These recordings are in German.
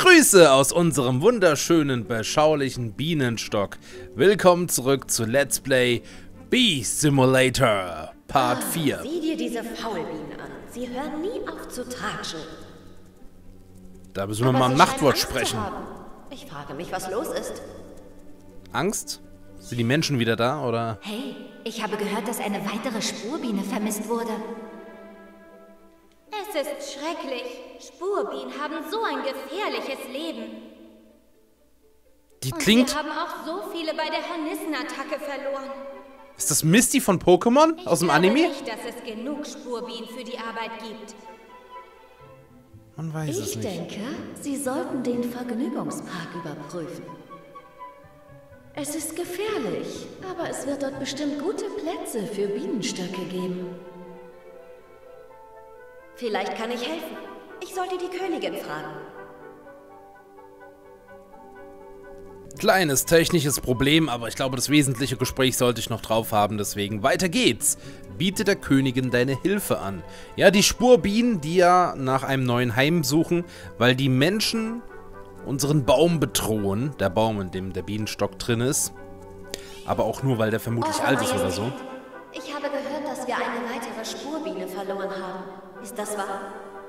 Grüße aus unserem wunderschönen, beschaulichen Bienenstock. Willkommen zurück zu Let's Play Bee Simulator Part 4. Sieh dir diese Faulbienen an. Sie hören nie auf zu tratschen. Da müssen wir mal ein Machtwort sprechen. Ich frage mich, was los ist. Angst? Sind die Menschen wieder da, oder? Hey, ich habe gehört, dass eine weitere Spurbiene vermisst wurde. Es ist schrecklich. Spurbienen haben so ein gefährliches Leben. Die Und klingt... wir haben auch so viele bei der Hornissenattacke verloren. Ist das Misty von Pokémon aus dem Anime? Ich glaube nicht, dass es genug Spurbienen für die Arbeit gibt. Man weiß es Ich nicht. denke, Sie sollten den Vergnügungspark überprüfen. Es ist gefährlich, aber es wird dort bestimmt gute Plätze für Bienenstöcke geben. Vielleicht kann ich helfen. Ich sollte die Königin fragen. Kleines technisches Problem, aber ich glaube, das wesentliche Gespräch sollte ich noch drauf haben, deswegen weiter geht's. Biete der Königin deine Hilfe an. Ja, die Spurbienen, die ja nach einem neuen Heim suchen, weil die Menschen unseren Baum bedrohen. Der Baum, in dem der Bienenstock drin ist. Aber auch nur, weil der vermutlich alt ist oder so. Ich habe gehört, dass wir eine weitere Spurbiene verloren haben. Ist das wahr?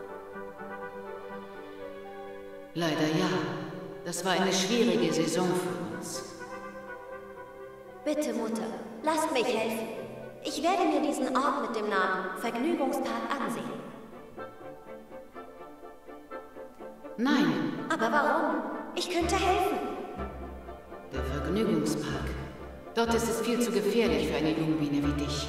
Leider ja. Das war eine schwierige Saison für uns. Bitte, Mutter, lasst mich helfen. Ich werde mir diesen Ort mit dem Namen Vergnügungspark ansehen. Nein, Aber warum? Ich könnte helfen. der Vergnügungspark. Dort ist es viel zu gefährlich für eine Jungbiene wie dich.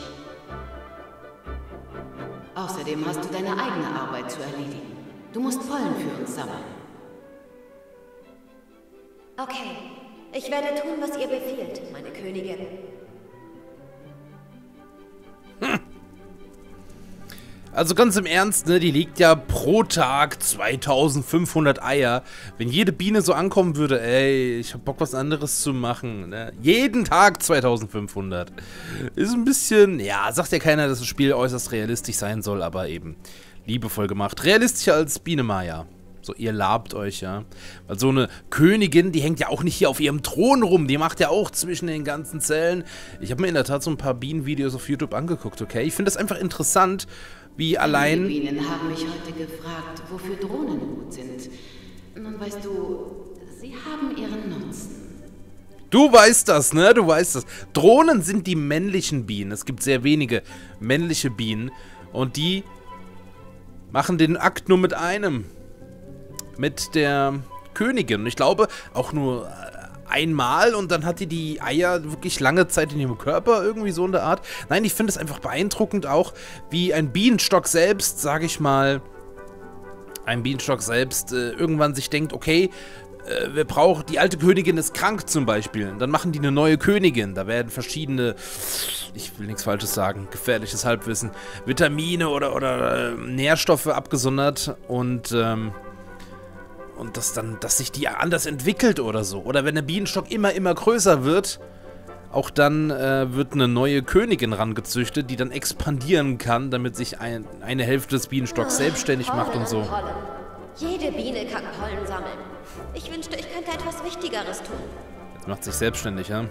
Außerdem hast du deine eigene Arbeit zu erledigen. Du musst Pollen für uns sammeln. Okay, ich werde tun, was ihr befiehlt, meine Königin. Also ganz im Ernst, ne, die legt ja pro Tag 2500 Eier. Wenn jede Biene so ankommen würde, ey, ich hab Bock, was anderes zu machen, ne? Jeden Tag 2500. Ist ein bisschen, ja, sagt ja keiner, dass das Spiel äußerst realistisch sein soll, aber eben liebevoll gemacht. Realistischer als Biene Maya. So, ihr labt euch, ja. Weil so eine Königin, die hängt ja auch nicht hier auf ihrem Thron rum. Die macht ja auch zwischen den ganzen Zellen. Ich habe mir in der Tat so ein paar Bienenvideos auf YouTube angeguckt, okay? Ich finde das einfach interessant, wie allein... Die Bienen haben mich heute gefragt, wofür Drohnen gut sind. Nun weißt du, sie haben ihren Nutzen. Du weißt das, ne? Du weißt das. Drohnen sind die männlichen Bienen. Es gibt sehr wenige männliche Bienen. Und die machen den Akt nur mit einem. Mit der Königin. Und ich glaube, auch nur einmal und dann hat die Eier wirklich lange Zeit in ihrem Körper, irgendwie so in der Art. Nein, ich finde es einfach beeindruckend auch, wie ein Bienenstock selbst, sage ich mal, irgendwann sich denkt, okay, wir brauchen, die alte Königin ist krank zum Beispiel. Dann machen die eine neue Königin. Da werden verschiedene, ich will nichts Falsches sagen, gefährliches Halbwissen, Vitamine oder Nährstoffe abgesondert und dass sich die anders entwickelt oder so. Oder wenn der Bienenstock immer größer wird, auch dann wird eine neue Königin rangezüchtet, die dann expandieren kann, damit sich eine Hälfte des Bienenstocks selbstständig macht und so. Pollen. Jede Biene kann Pollen sammeln. Ich wünschte, ich könnte etwas Wichtigeres tun. Jetzt macht sich selbstständig, ja.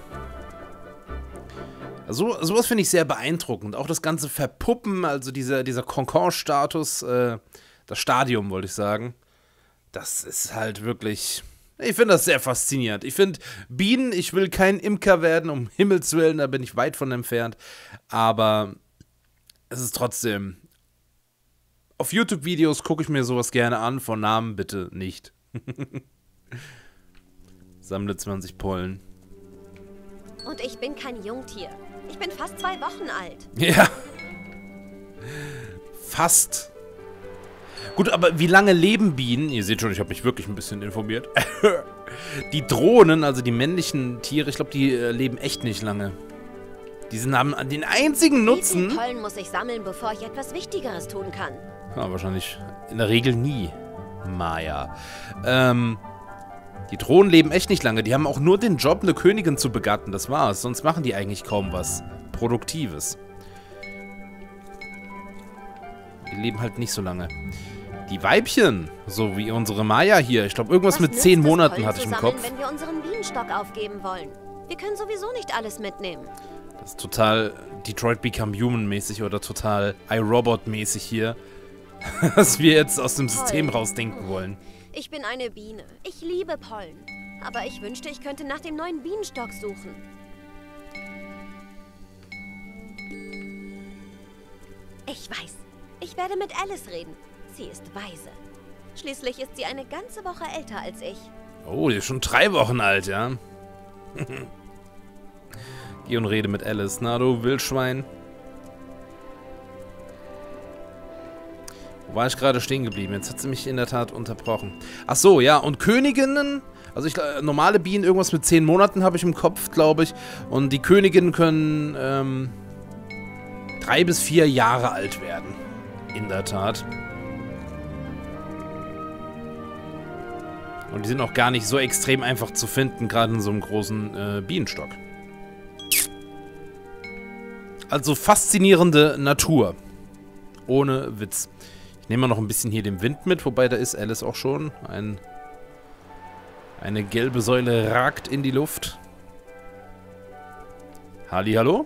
Also, sowas finde ich sehr beeindruckend. Auch das ganze Verpuppen, also dieser Concorde-Status, das Stadium, wollte ich sagen. Das ist halt wirklich... Ich finde das sehr faszinierend. Ich finde Bienen, ich will kein Imker werden, um Himmels Willen, da bin ich weit von entfernt. Aber es ist trotzdem... Auf YouTube-Videos gucke ich mir sowas gerne an, von Namen bitte nicht. Sammle 20 Pollen. Und ich bin kein Jungtier. Ich bin fast 2 Wochen alt. Ja. Fast. Gut, aber wie lange leben Bienen? Ihr seht schon, ich habe mich wirklich ein bisschen informiert. Die Drohnen, also die männlichen Tiere, ich glaube, die leben echt nicht lange. Haben den einzigen Nutzen... Wie viel Pollen muss ich sammeln, bevor ich etwas Wichtigeres tun kann? Ja, wahrscheinlich in der Regel nie. Maya. Die Drohnen leben echt nicht lange. Die haben auch nur den Job, eine Königin zu begatten. Das war's. Sonst machen die eigentlich kaum was Produktives. Die leben halt nicht so lange. Die Weibchen, so wie unsere Maya hier. Ich glaube, irgendwas mit 10 Monaten hatte ich im Kopf. Wenn wir unseren Bienenstock aufgeben wollen. Wir können sowieso nicht alles mitnehmen. Das ist total Detroit Become Human mäßig oder total iRobot mäßig hier. Was wir jetzt aus dem System rausdenken wollen. Ich bin eine Biene. Ich liebe Pollen. Aber ich wünschte, ich könnte nach dem neuen Bienenstock suchen. Ich weiß. Ich werde mit Alice reden. Sie ist weise. Schließlich ist sie eine ganze Woche älter als ich. Oh, die ist schon 3 Wochen alt, ja? Geh und rede mit Alice. Na, du Wildschwein. Wo war ich gerade stehen geblieben? Jetzt hat sie mich in der Tat unterbrochen. Ach so, ja. Und Königinnen... Also normale Bienen, irgendwas mit 10 Monaten habe ich im Kopf, glaube ich. Und die Königinnen können 3 bis 4 Jahre alt werden. In der Tat. Und die sind auch gar nicht so extrem einfach zu finden, gerade in so einem großen Bienenstock. Also faszinierende Natur. Ohne Witz. Ich nehme mal noch ein bisschen hier den Wind mit, wobei da ist Alice auch schon. Eine gelbe Säule ragt in die Luft. Hallihallo?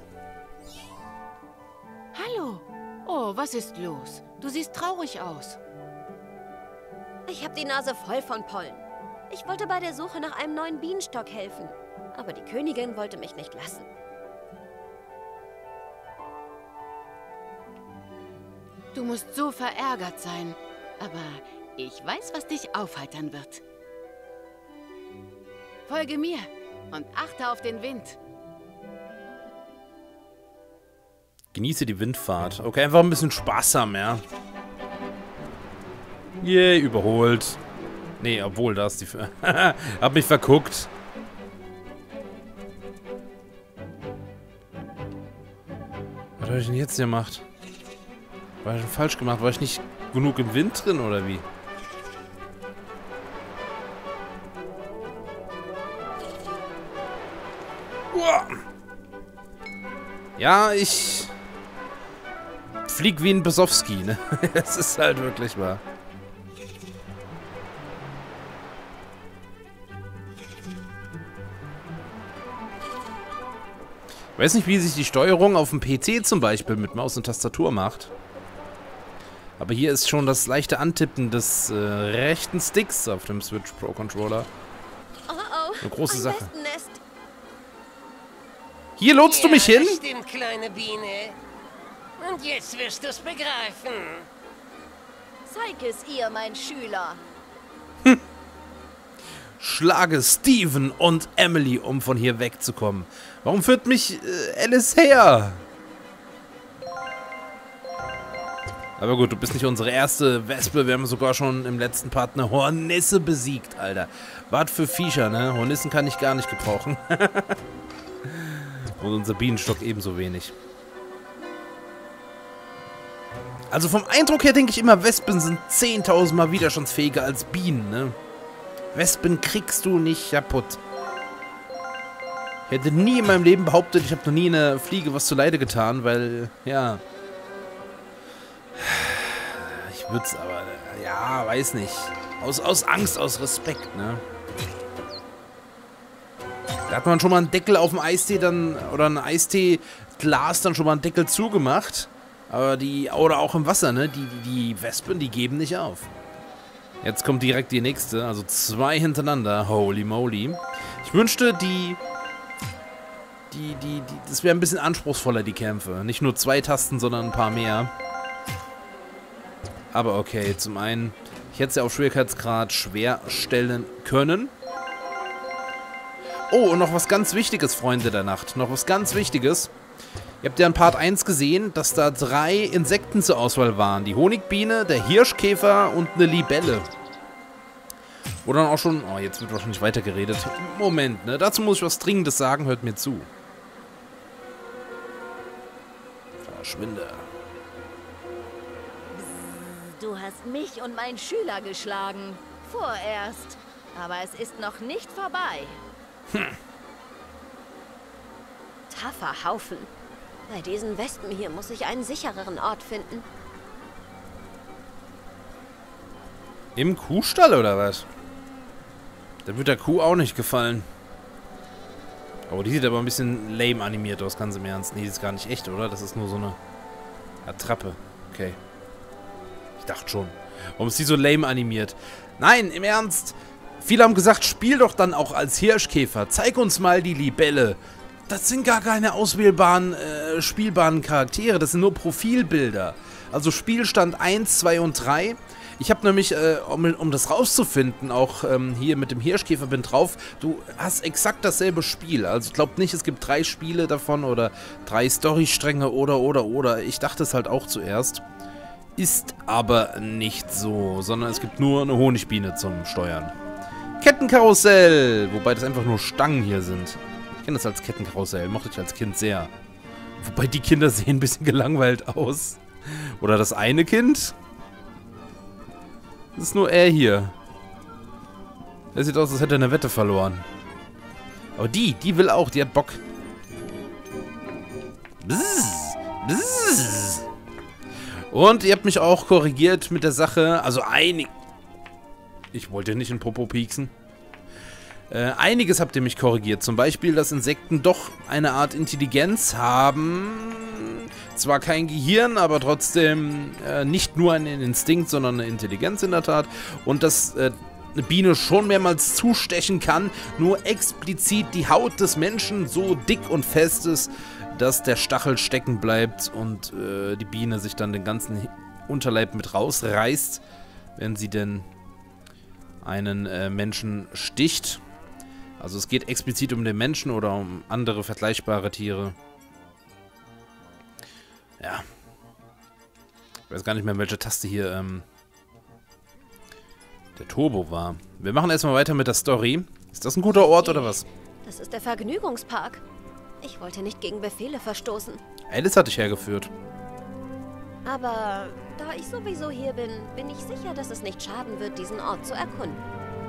Hallo. Oh, was ist los? Du siehst traurig aus. Ich habe die Nase voll von Pollen. Ich wollte bei der Suche nach einem neuen Bienenstock helfen. Aber die Königin wollte mich nicht lassen. Du musst so verärgert sein. Aber ich weiß, was dich aufheitern wird. Folge mir und achte auf den Wind. Genieße die Windfahrt. Okay, einfach ein bisschen Spaß haben, ja. Yay, überholt. Nee, obwohl, da ist die... Hab mich verguckt. Was habe ich denn jetzt gemacht? War ich schon falsch gemacht? War ich nicht genug im Wind drin, oder wie? Ja, ich flieg wie ein Besowski, ne? Es ist halt wirklich wahr. Ich weiß nicht, wie sich die Steuerung auf dem PC zum Beispiel mit Maus und Tastatur macht. Aber hier ist schon das leichte Antippen des rechten Sticks auf dem Switch Pro Controller. Eine große Sache. Wespennest. Hier lotst du mich hin? Das stimmt, kleine Biene. Und jetzt wirst du's begreifen. Zeig es ihr, mein Schüler. Schlage Steven und Emily, um von hier wegzukommen. Warum führt mich Alice her? Aber gut, du bist nicht unsere erste Wespe. Wir haben sogar schon im letzten Part eine Hornisse besiegt, Alter. Was für Viecher, ne? Hornissen kann ich gar nicht gebrauchen. Und unser Bienenstock ebenso wenig. Also vom Eindruck her denke ich immer, Wespen sind 10.000 Mal widerstandsfähiger als Bienen, ne? Wespen kriegst du nicht kaputt. Ich hätte nie in meinem Leben behauptet, ich habe noch nie einer Fliege was zuleide getan, weil, ja... Ich würde es aber, ja, weiß nicht. Aus Angst, aus Respekt, ne? Da hat man schon mal einen Deckel auf dem Eistee dann, oder ein Eisteeglas dann schon mal einen Deckel zugemacht. Aber oder auch im Wasser, ne? Die Wespen, die geben nicht auf. Jetzt kommt direkt die nächste, also 2 hintereinander. Holy moly. Ich wünschte, das wäre ein bisschen anspruchsvoller, die Kämpfe. Nicht nur 2 Tasten, sondern ein paar mehr. Aber okay, zum einen, ich hätte es ja auf Schwierigkeitsgrad schwer stellen können. Oh, und noch was ganz Wichtiges, Freunde der Nacht. Noch was ganz Wichtiges. Ihr habt ja in Part 1 gesehen, dass da 3 Insekten zur Auswahl waren. Die Honigbiene, der Hirschkäfer und eine Libelle. Oder dann auch schon... Oh, jetzt wird wahrscheinlich weitergeredet. Moment, ne? Dazu muss ich was Dringendes sagen. Hört mir zu. Verschwinde. Du hast mich und meinen Schüler geschlagen. Vorerst. Aber es ist noch nicht vorbei. Taffer Haufen. Bei diesen Wespen hier muss ich einen sichereren Ort finden. Im Kuhstall oder was? Da wird der Kuh auch nicht gefallen. Oh, die sieht aber ein bisschen lame animiert aus, ganz im Ernst. Nee, die ist gar nicht echt, oder? Das ist nur so eine Attrappe. Okay. Ich dachte schon. Warum ist die so lame animiert? Nein, im Ernst. Viele haben gesagt, spiel doch dann auch als Hirschkäfer. Zeig uns mal die Libelle. Das sind gar keine auswählbaren, spielbaren Charaktere. Das sind nur Profilbilder. Also Spielstand 1, 2 und 3. Ich habe nämlich, um das rauszufinden, auch hier mit dem Hirschkäfer bin drauf, du hast exakt dasselbe Spiel. Also ich glaube nicht, es gibt 3 Spiele davon oder 3 Storystränge oder. Ich dachte es halt auch zuerst. Ist aber nicht so, sondern es gibt nur eine Honigbiene zum Steuern. Kettenkarussell! Wobei das einfach nur Stangen hier sind. Ich kenne das als Kettenkarussell, mochte ich als Kind sehr. Wobei die Kinder sehen ein bisschen gelangweilt aus. Oder das eine Kind? Das ist nur er hier. Der sieht aus, als hätte er eine Wette verloren. Aber die will auch, die hat Bock. Bzzz, bzzz. Und ihr habt mich auch korrigiert mit der Sache, also ich wollte nicht in Popo pieksen. Einiges habt ihr mich korrigiert. Zum Beispiel, dass Insekten doch eine Art Intelligenz haben. Zwar kein Gehirn, aber trotzdem nicht nur einen Instinkt, sondern eine Intelligenz in der Tat. Und dass eine Biene schon mehrmals zustechen kann, nur explizit die Haut des Menschen so dick und fest ist, dass der Stachel stecken bleibt und die Biene sich dann den ganzen Unterleib mit rausreißt, wenn sie denn einen Menschen sticht. Also es geht explizit um den Menschen oder um andere vergleichbare Tiere. Ja. Ich weiß gar nicht mehr, welche Taste hier der Turbo war. Wir machen erstmal weiter mit der Story. Ist das ein guter Ort oder was? Das ist der Vergnügungspark. Ich wollte nicht gegen Befehle verstoßen. Alice hat dich hergeführt. Aber da ich sowieso hier bin, bin ich sicher, dass es nicht schaden wird, diesen Ort zu erkunden.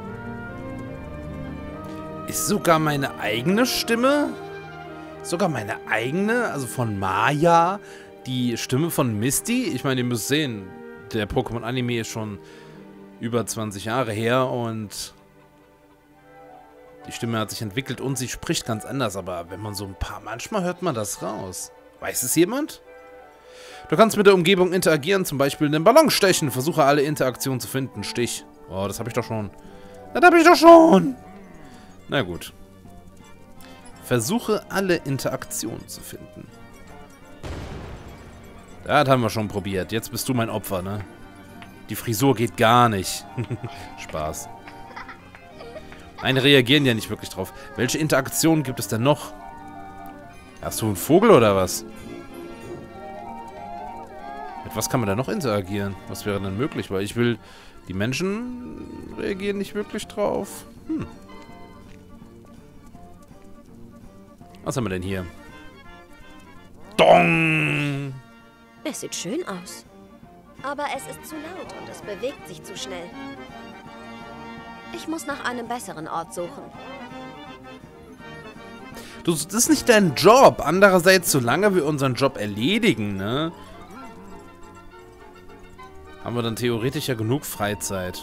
Ist sogar meine eigene Stimme? Sogar meine eigene? Also von Maya? Die Stimme von Misty? Ich meine, ihr müsst sehen, der Pokémon-Anime ist schon über 20 Jahre her und die Stimme hat sich entwickelt und sie spricht ganz anders, aber wenn man so ein paar... Manchmal hört man das raus. Weiß es jemand? Du kannst mit der Umgebung interagieren, zum Beispiel den Ballon stechen. Versuche alle Interaktionen zu finden. Stich. Oh, das habe ich doch schon. Das habe ich doch schon. Na gut. Versuche alle Interaktionen zu finden. Das haben wir schon probiert. Jetzt bist du mein Opfer, ne? Die Frisur geht gar nicht. Spaß. Nein, reagieren ja nicht wirklich drauf. Welche Interaktionen gibt es denn noch? Hast du einen Vogel oder was? Mit was kann man da noch interagieren? Was wäre denn möglich? Weil ich will... Die Menschen reagieren nicht wirklich drauf. Was haben wir denn hier? Dong! Es sieht schön aus. Aber es ist zu laut und es bewegt sich zu schnell. Ich muss nach einem besseren Ort suchen. Das ist nicht dein Job. Andererseits, solange wir unseren Job erledigen, ne? Haben wir dann theoretisch ja genug Freizeit.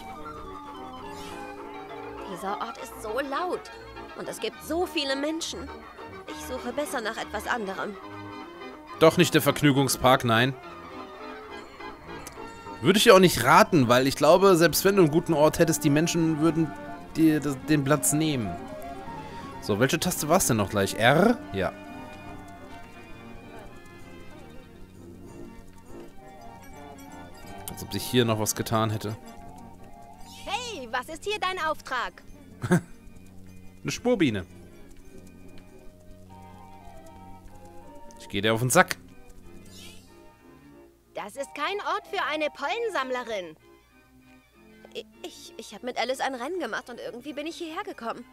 Dieser Ort ist so laut. Und es gibt so viele Menschen. Ich suche besser nach etwas anderem. Doch nicht der Vergnügungspark, nein. Würde ich dir auch nicht raten, weil ich glaube, selbst wenn du einen guten Ort hättest, die Menschen würden dir den Platz nehmen. So, welche Taste war es denn noch gleich? R? Ja. Als ob sich hier noch was getan hätte. Hey, was ist hier dein Auftrag? Eine Spurbiene. Ich gehe dir auf den Sack. Das ist kein Ort für eine Pollensammlerin. Ich habe mit Alice ein Rennen gemacht und irgendwie bin ich hierher gekommen.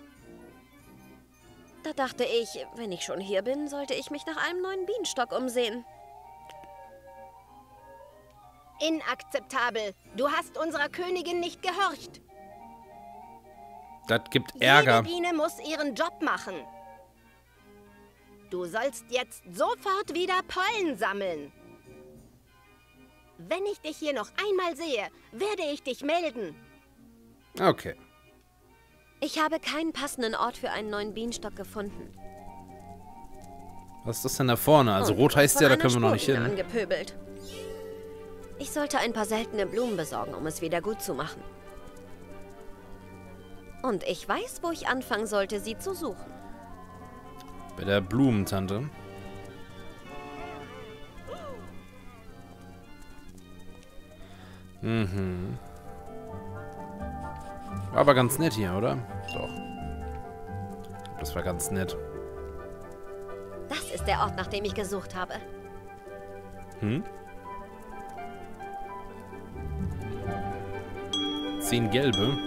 Da dachte ich, wenn ich schon hier bin, sollte ich mich nach einem neuen Bienenstock umsehen. Inakzeptabel. Du hast unserer Königin nicht gehorcht. Das gibt Ärger. Jede Biene muss ihren Job machen. Du sollst jetzt sofort wieder Pollen sammeln. Wenn ich dich hier noch einmal sehe, werde ich dich melden. Okay. Ich habe keinen passenden Ort für einen neuen Bienenstock gefunden. Was ist das denn da vorne? Also rot heißt ja, da können wir noch nicht hin. Angepöbelt. Ich sollte ein paar seltene Blumen besorgen, um es wieder gut zu machen. Und ich weiß, wo ich anfangen sollte, sie zu suchen. Bei der Blumentante. Mhm. War aber ganz nett hier, oder? Doch. Das war ganz nett. Das ist der Ort, nach dem ich gesucht habe. Hm? 10 gelbe.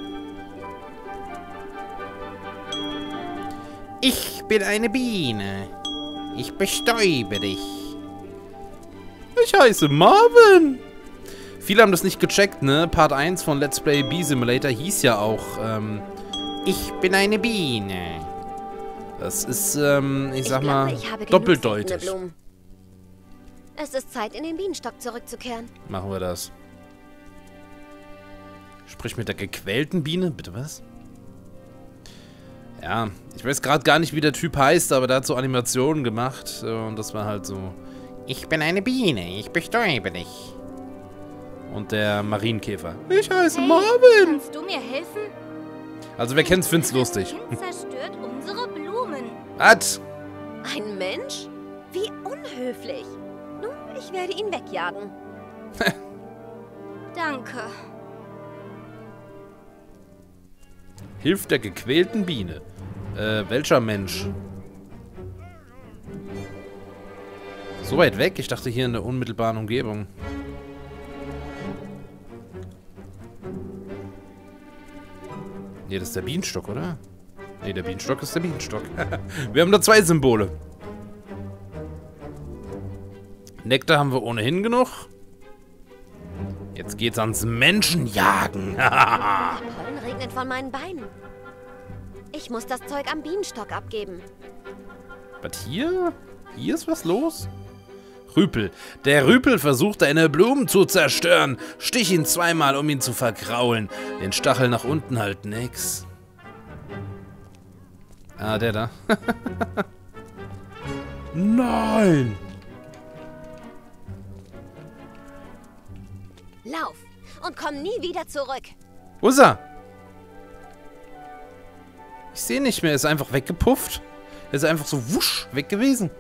Ich bin eine Biene. Ich bestäube dich. Ich heiße Marvin. Viele haben das nicht gecheckt, ne? Part 1 von Let's Play Bee Simulator hieß ja auch, ich bin eine Biene. Das ist, ich sag mal, doppeldeutig. Es ist Zeit, in den Bienenstock zurückzukehren. Machen wir das. Sprich mit der gequälten Biene? Bitte was? Ja, ich weiß gerade gar nicht, wie der Typ heißt, aber der hat so Animationen gemacht. Und das war halt so, ich bin eine Biene, ich bestäube dich. Und der Marienkäfer. Ich heiße Marvin. Kannst du mir helfen? Also wer kennt's, find's lustig. Das Kind zerstört unsere Blumen. Was? Ein Mensch? Wie unhöflich. Nun, ich werde ihn wegjagen. Danke. Hilf der gequälten Biene. Welcher Mensch? So weit weg? Ich dachte hier in der unmittelbaren Umgebung. Nee, das ist der Bienenstock, oder? Nee, der Bienenstock ist der Bienenstock. Wir haben da 2 Symbole. Nektar haben wir ohnehin genug. Jetzt geht's ans Menschenjagen. Der Pollen regnet von meinen Beinen. Ich muss das Zeug am Bienenstock abgeben. Was hier? Hier ist was los? Rüpel. Der Rüpel versucht, deine Blumen zu zerstören. Stich ihn 2-mal, um ihn zu verkraulen. Den Stachel nach unten halt nix. Ah, der da. Nein! Lauf und komm nie wieder zurück. Wo ist er? Ich sehe nicht mehr. Er ist einfach weggepufft. Er ist einfach so wusch weg gewesen.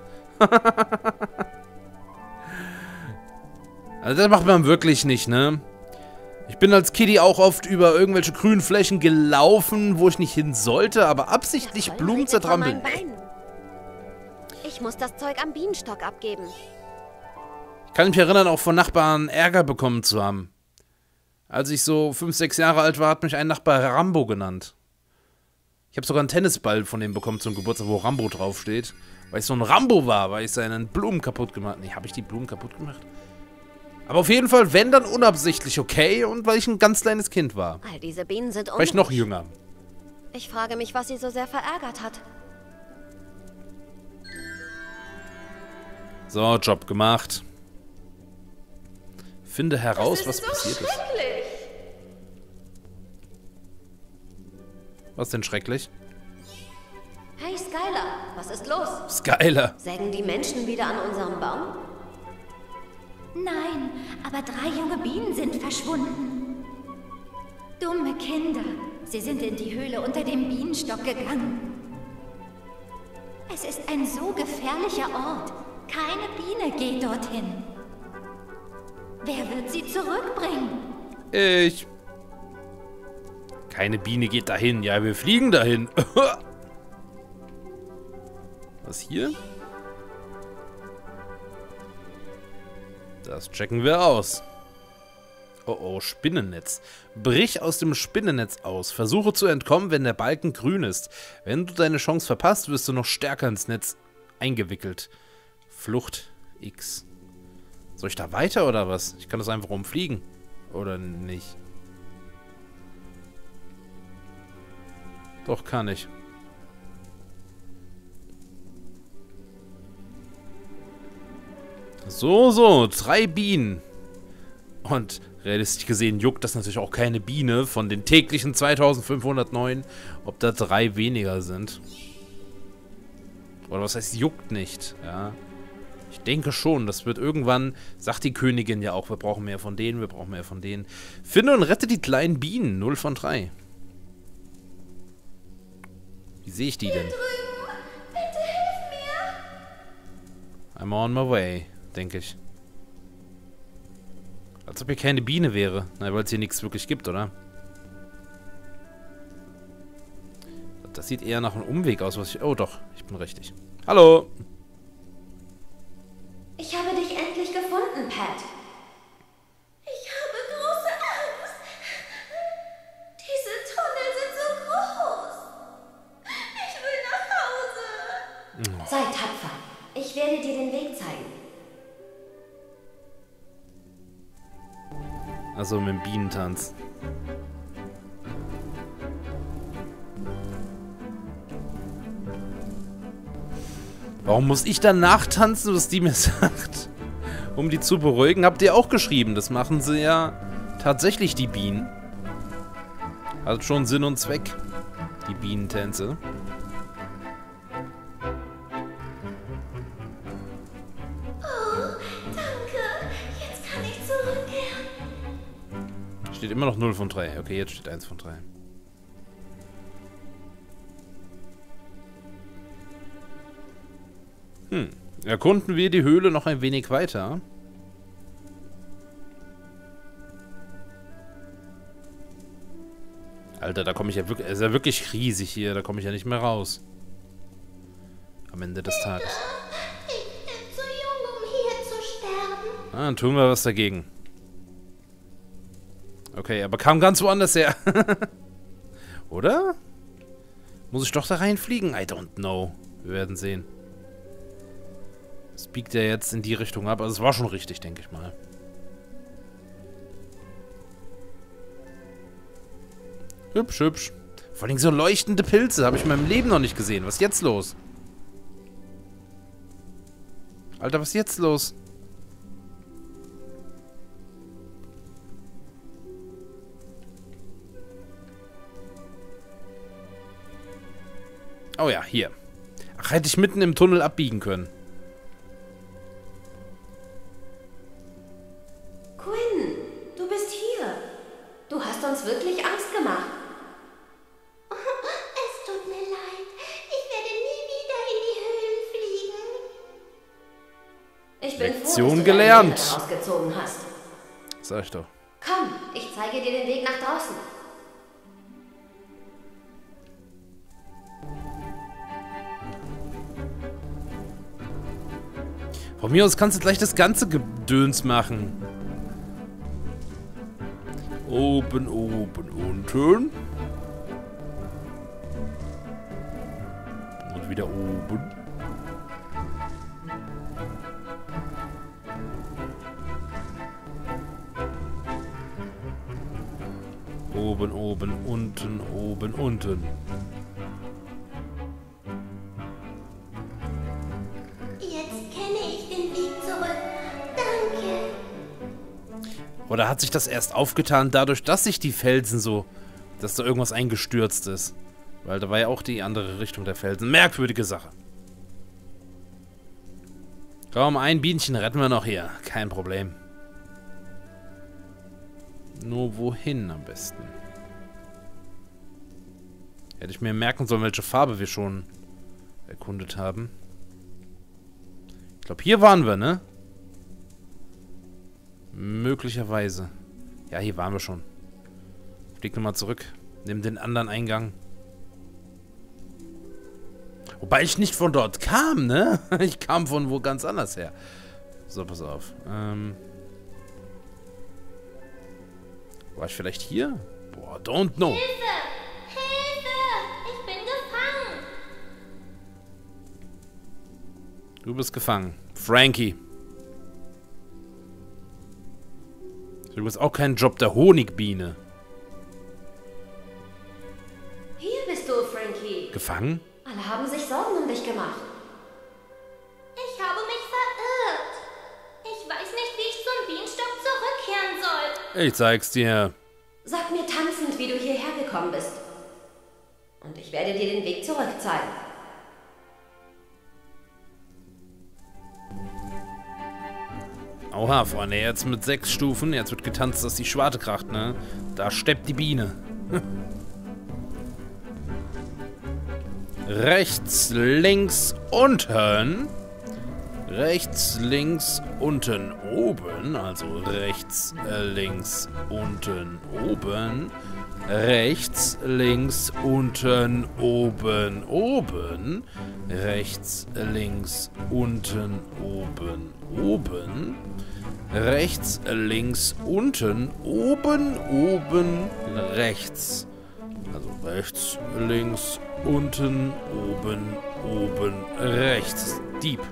Also das macht man wirklich nicht, ne? Ich bin als Kiddie auch oft über irgendwelche grünen Flächen gelaufen, wo ich nicht hin sollte, aber absichtlich Blumen zertrampeln. Ich muss das Zeug am Bienenstock abgeben. Ich kann mich erinnern, auch von Nachbarn Ärger bekommen zu haben. Als ich so 5, 6 Jahre alt war, hat mich ein Nachbar Rambo genannt. Ich habe sogar einen Tennisball von dem bekommen zum Geburtstag, wo Rambo draufsteht. Weil ich so ein Rambo war, weil ich seinen Blumen kaputt gemacht habe. Nee, habe ich die Blumen kaputt gemacht? Aber auf jeden Fall, wenn, dann unabsichtlich, okay? Und weil ich ein ganz kleines Kind war. All diese Bienen sind war ich noch jünger. Ich frage mich, was sie so sehr verärgert hat. So, Job gemacht. Finde heraus, was passiert ist. Was denn schrecklich? Hey Skylar, was ist los? Skylar. Sägen die Menschen wieder an unserem Baum? Nein, aber 3 junge Bienen sind verschwunden. Dumme Kinder. Sie sind in die Höhle unter dem Bienenstock gegangen. Es ist ein so gefährlicher Ort. Keine Biene geht dorthin. Wer wird sie zurückbringen? Ich. Keine Biene geht dahin. Ja, wir fliegen dahin. Was hier? Das checken wir aus. Oh oh, Spinnennetz. Brich aus dem Spinnennetz aus. Versuche zu entkommen, wenn der Balken grün ist. Wenn du deine Chance verpasst, wirst du noch stärker ins Netz eingewickelt. Flucht X. Soll ich da weiter oder was? Ich kann das einfach umfliegen. Oder nicht? Doch, kann ich. So, 3 Bienen. Und realistisch gesehen juckt das natürlich auch keine Biene von den täglichen 2509, ob da 3 weniger sind. Oder was heißt juckt nicht, ja. Ich denke schon, das wird irgendwann, sagt die Königin ja auch, wir brauchen mehr von denen, wir brauchen mehr von denen. Finde und rette die kleinen Bienen, 0 von 3. Wie sehe ich die denn? Bitte hilf mir! I'm on my way, denke ich. Als ob hier keine Biene wäre. Na, weil es hier nichts wirklich gibt, oder? Das sieht eher nach einem Umweg aus, was ich... Oh doch, ich bin richtig. Hallo! Ich habe dich endlich gefunden, Pat. Ich habe große Angst. Diese Tunnel sind so groß. Ich will nach Hause. Sei tapfer. Ich werde dir den Weg zeigen. Also mit dem Bienentanz. Warum muss ich dann nachtanzen, was die mir sagt? Um die zu beruhigen, habt ihr auch geschrieben. Das machen sie ja tatsächlich, die Bienen. Hat schon Sinn und Zweck, die Bienentänze. Oh, danke. Jetzt kann ich zurückkehren. Steht immer noch 0 von 3. Okay, jetzt steht 1 von 3. Erkunden wir die Höhle noch ein wenig weiter. Alter, da komme ich ja wirklich... Es ist ja wirklich riesig hier. Da komme ich ja nicht mehr raus. Am Ende des Tages. Ich bin zu jung, um hier zu sterben. Ah, dann tun wir was dagegen. Okay, aber kam ganz woanders her. Oder? Muss ich doch da reinfliegen? I don't know. Wir werden sehen. Es biegt ja jetzt in die Richtung ab. Also es war schon richtig, denke ich mal. Hübsch, hübsch. Vor allem so leuchtende Pilze. Habe ich in meinem Leben noch nicht gesehen. Was ist jetzt los? Alter, was ist jetzt los? Oh ja, hier. Ach, hätte ich mitten im Tunnel abbiegen können. Quinn, du bist hier. Du hast uns wirklich Angst gemacht. Es tut mir leid. Ich werde nie wieder in die Höhlen fliegen. Ich bin Lektion froh, dass du gelernt. deine Lehre rausgezogen hast. Sag ich doch. Komm, ich zeige dir den Weg nach draußen. Von mir aus kannst du gleich das ganze Gedöns machen. Oben, oben, unten. Und wieder oben. Oben, oben, unten, oben, unten. Jetzt kenne ich den Weg zurück. Danke. Oder hat sich das erst aufgetan, dadurch, dass sich die Felsen so... dass da irgendwas eingestürzt ist? Weil da war ja auch die andere Richtung der Felsen. Merkwürdige Sache. Komm, ein Bienchen retten wir noch hier. Kein Problem. Nur wohin am besten? Hätte ich mir merken sollen, welche Farbe wir schon erkundet haben. Ich glaube, hier waren wir, ne? Möglicherweise. Ja, hier waren wir schon. Flieg nochmal zurück. Nimm den anderen Eingang. Wobei ich nicht von dort kam, ne? Ich kam von wo ganz anders her. So, pass auf. War ich vielleicht hier? Boah, don't know. Hilfe! Hilfe! Ich bin gefangen. Du bist gefangen. Frankie. Du bist auch kein Job der Honigbiene. Hier bist du, Frankie. Gefangen? Alle haben sich Sorgen um dich gemacht. Ich habe mich verirrt. Ich weiß nicht, wie ich zum Bienenstock zurückkehren soll. Ich zeig's dir. Sag mir tanzend, wie du hierher gekommen bist. Und ich werde dir den Weg zurück zeigen. Oha, Freunde, jetzt mit 6 Stufen. Jetzt wird getanzt, dass die Schwarte kracht, ne? Da steppt die Biene. Rechts, links, unten. Rechts, links, unten, oben. Also rechts, links, unten, oben. Rechts, links, unten, oben, oben. Rechts, links, unten, oben, oben. Rechts, links, unten, oben, oben, rechts. Also rechts, links, unten, oben, oben, rechts. Dieb.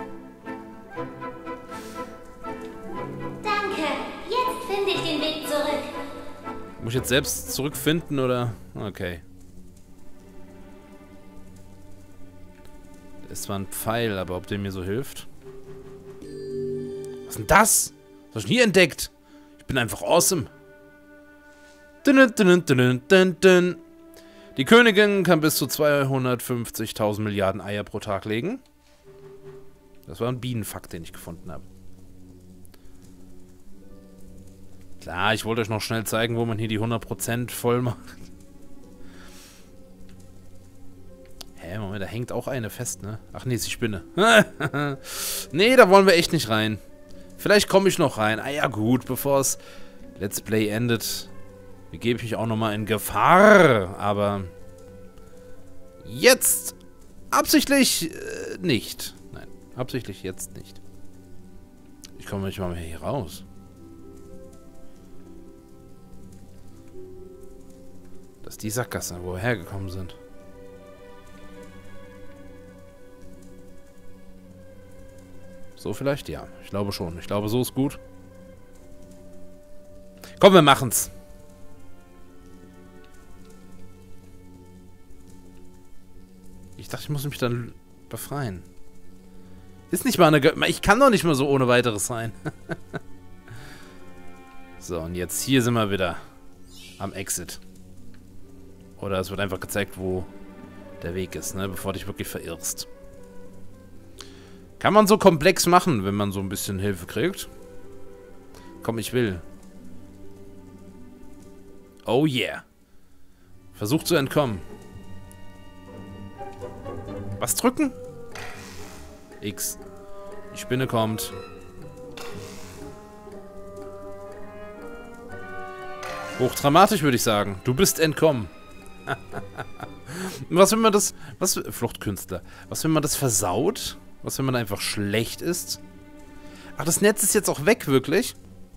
Danke. Jetzt finde ich den Weg zurück. Muss ich jetzt selbst zurückfinden, oder? Okay. Das ist zwar ein Pfeil, aber ob der mir so hilft? Was ist denn das? Was hast du nie entdeckt? Ich bin einfach awesome. Die Königin kann bis zu 250.000 Milliarden Eier pro Tag legen. Das war ein Bienenfakt, den ich gefunden habe. Klar, ich wollte euch noch schnell zeigen, wo man hier die 100% voll macht. Hä, Moment, da hängt auch eine fest, ne? Ach nee, ist die Spinne. Nee, da wollen wir echt nicht rein. Vielleicht komme ich noch rein. Ah ja, gut, bevor das Let's Play endet, begebe ich mich auch nochmal in Gefahr. Aber jetzt absichtlich nicht. Nein, absichtlich jetzt nicht. Ich komme nicht mal mehr hier raus. Das ist die Sackgasse, wo wir hergekommen sind. So vielleicht? Ja, ich glaube schon. Ich glaube, so ist gut. Komm, wir machen's. Ich dachte, ich muss mich dann befreien. Ist nicht mal eine... Ich kann doch nicht mal so ohne weiteres sein. So, und jetzt hier sind wir wieder am Exit. Oder es wird einfach gezeigt, wo der Weg ist, ne? Bevor du dich wirklich verirrst. Kann man so komplex machen, wenn man so ein bisschen Hilfe kriegt. Komm, ich will. Oh yeah. Versuch zu entkommen. Was drücken? X. Die Spinne kommt. Hochdramatisch, würde ich sagen. Du bist entkommen. Was, wenn man das... Was... Fluchtkünstler. Was, wenn man das versaut? Was, wenn man einfach schlecht ist? Ach, das Netz ist jetzt auch weg, wirklich?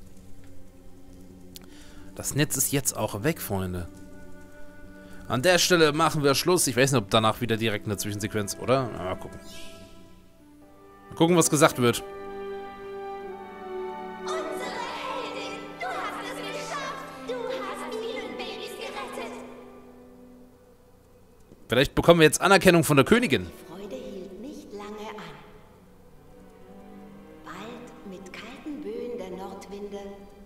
Das Netz ist jetzt auch weg, Freunde. An der Stelle machen wir Schluss. Ich weiß nicht, ob danach wieder direkt eine Zwischensequenz, oder? Mal gucken. Mal gucken, was gesagt wird. Unsere Heldin, du hast es geschafft. Du hast Bienenbabys gerettet. Vielleicht bekommen wir jetzt Anerkennung von der Königin. Die Freude hielt nicht lange an. Bald mit kalten Böen der Nordwinde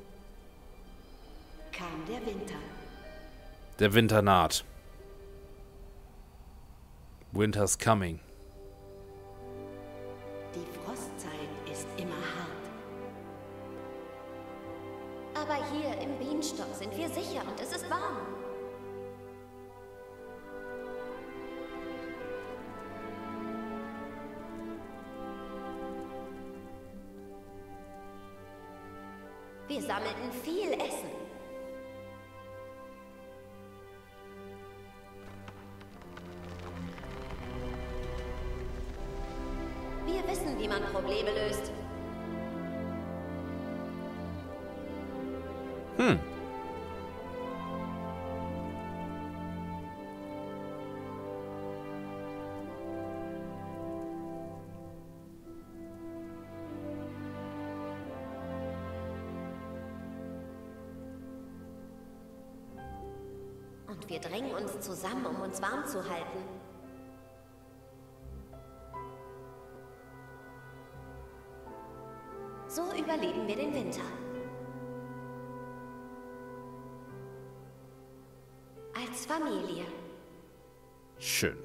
kam der Winter. Der Winter naht. Winter's coming. Die Frostzeit ist immer hart. Aber hier im Bienenstock sind wir sicher und es ist warm. Wir sammelten viel Essen. Wir wissen, wie man Probleme löst. Und wir drängen uns zusammen, um uns warm zu halten. So überleben wir den Winter. als Familie. Schön.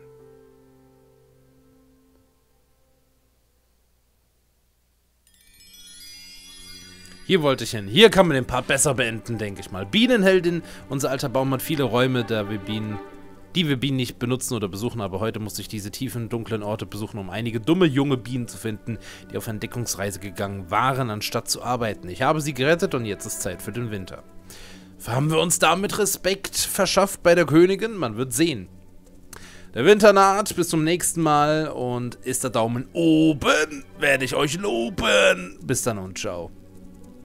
Hier wollte ich hin. Hier kann man den Part besser beenden, denke ich mal. Bienenheldin. Unser alter Baum hat viele Räume, die wir Bienen nicht benutzen oder besuchen, aber heute musste ich diese tiefen, dunklen Orte besuchen, um einige dumme, junge Bienen zu finden, die auf Entdeckungsreise gegangen waren, anstatt zu arbeiten. Ich habe sie gerettet und jetzt ist Zeit für den Winter. Haben wir uns damit Respekt verschafft bei der Königin? Man wird sehen. Der Winter naht, bis zum nächsten Mal und ist der Daumen oben, werde ich euch loben. Bis dann und ciao.